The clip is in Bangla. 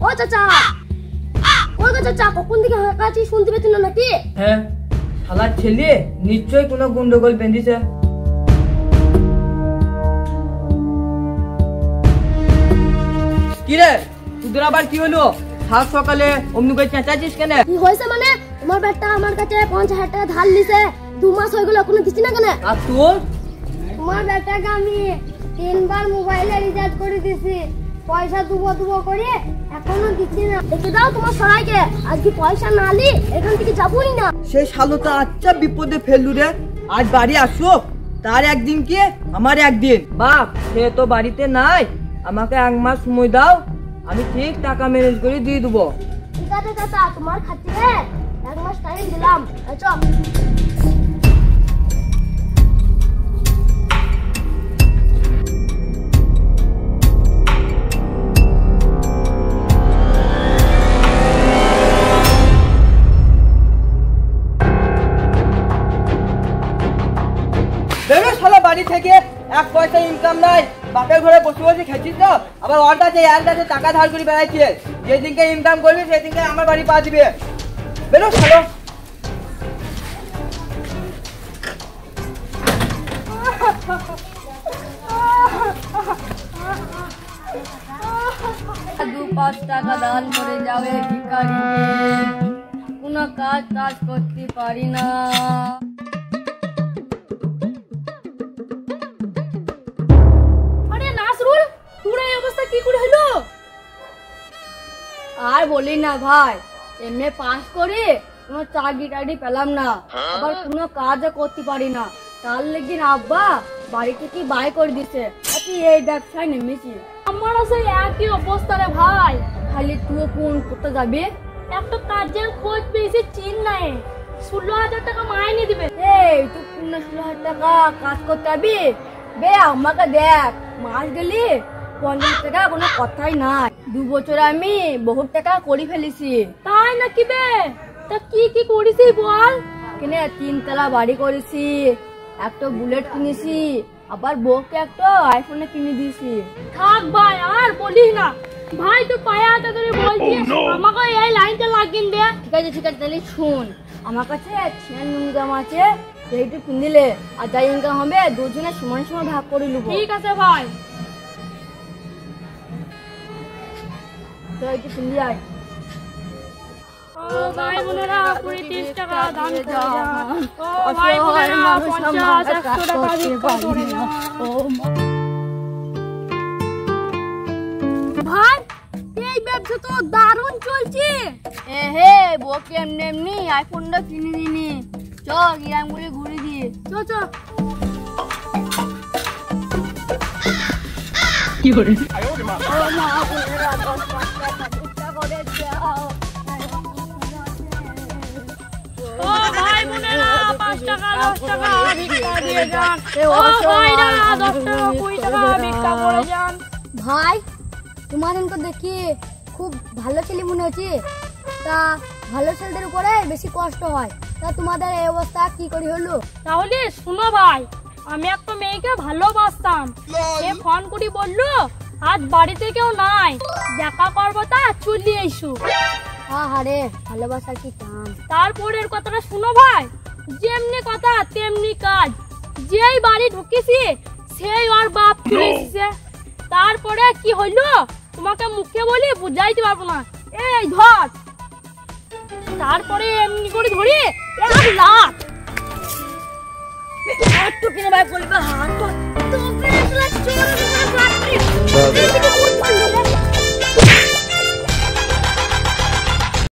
ও চাচা, ও চাচা, কখন থেকে হাঁকাচ্ছি শুনতে পেতেন না নাকি? হ্যাঁ, শালার ছেলে নিশ্চয়ই কোনো গন্ডগোল বেঁধেছে। কি রে, তোদের আবার কি হলো? সাত সকালে অমনি করে চেঁচাচ্ছিস কেন? কি হয়েছে মানে? তোমার বেটা আমার কাছে 50,000 টাকা ধার নিছে, 2 মাস হয়ে গেল এখনো দিচ্ছি না কেন? আর তোর? তোমার বেটাকে আমি 3বার মোবাইলে রিচার্জ করে দিছি, পয়সা দুবো করে এখনো দিচ্ছি না। দেখে দাও তোমার সরাইকে, আজকে পয়সা না লি এখান থেকে যাবোই না। সেই শালোটা আচ্ছা বিপদে ফেললু রে। আজ বাড়ি আসো, তার একদিন কি আমার একদিন। বাপ সে তো বাড়িতে নাই, আমাকে 1 মাস সময় দাও, আমি ঠিক টাকা ম্যানেজ করে দিয়ে দেবো। ঠিক আছে চাচা, তোমার খাতিরে 1 মাস টাইম দিলাম। চল। বাড়ি থেকে 1 পয়সা ইনকাম নাই, বাপের ঘরে বসে বসে খেয়েছিস না, আবার ওর কাছে টাকা ধার করে বেড়াইছিস। যেদিনকে ইনকাম করবি সেদিনকে আমার বাড়ি পা দিবে। বেরো চলো। দু 5 টাকা দান করে যাবে ভিখারিকে, কোনো কাজ করতে পারি না। আর বলি না ভাই, এমএ পাস করে কোনো চাকরি পেলাম না, আবার কোনো কাজও করতে পারি না। তার লেগে আব্বা বাড়ি থেকে বাই করে দিছে, এই ব্যবসায় নেমেছি। আমার সেই একই অবস্থা রে ভাই। খালি তুই কোন করতে যাবি? একটা কাজের খোঁজ পেয়েছি চেন্নাই, 16,000 টাকা মাইনে দিবে। এই তুই 16,000 টাকা কাজ করতে যাবি? বে আমাকে দেখ, মাস গেলি 50 টাকা কোনো কথাই নাই। 2 বছর আমি বহুত টাকা করে ফেলেছি। তাই নাকি বে? তা কি করেছি বল? কিনে 3 তলা বাড়ি করেছি, একটা বুলেট কিনেছি, আবার বউকে একটা আইফোনে কিনে দিয়েছি। থাক ভাই আর বলিস না ভাই, তুই পায়ে হাতে ধরে বলছিস আমাকে এই লাইনটা লাগিয়ে দে। ঠিক আছে তাহলে শুন, আমার কাছে 96 জামা আছে, সেইটু কিনলে আর যাই ইনকাম হবে দুজনে সমান সমান ভাগ করে নেবো। ঠিক আছে ভাই। একটু কিনলি আয়। ও ভাই বোনেরা 20-30 টাকা দান করে যান। ও ভাই বোনেরা 50-100 টাকা ভিক্ষা করে যান। ভাই এই ব্যবসা তো দারুণ চলছে। হে বউকে এমনি আইফোনটা কিনে দিনি, চ গ্রাম ঘুরে দিয়ে চ। কি করে? ও ভাই বোনেরা 5 টাকা 10 টাকা ভিক্ষা দিয়ে যান। ও ভাইরা 10 টাকা 20 টাকা ভিক্ষা করে যান। ভাই তোমার এনকে দেখি খুব ভালো ছেলে মনে হচ্ছে, তা ভালো ছেলেদের উপরে বেশি কষ্ট হয়, তা তোমাদের এই অবস্থা কি করে হলো? তাহলে শুনো ভাই, আমি একটা মেয়েকে ভালোবাসতাম, সে ফোন করে বললো আজ বাড়িতে কেউ নাই, দেখা করবো তা চলে এসো। আরে ভালোবাসা কি দাম। তারপরের কথাটা শুনো ভাই, যেমনি কথা তেমনি কাজ, যেই বাড়ি ঢুকেছি সেই ওর বাপ চলে এসেছে। তারপরে কি হইলো তোমাকে মুখে বলি বুঝাইতে পারবো না। এই ধর, তারপরে এমনি করে ধরি 1 লাখ। একটু কিনে ভাই বলবে হাত তো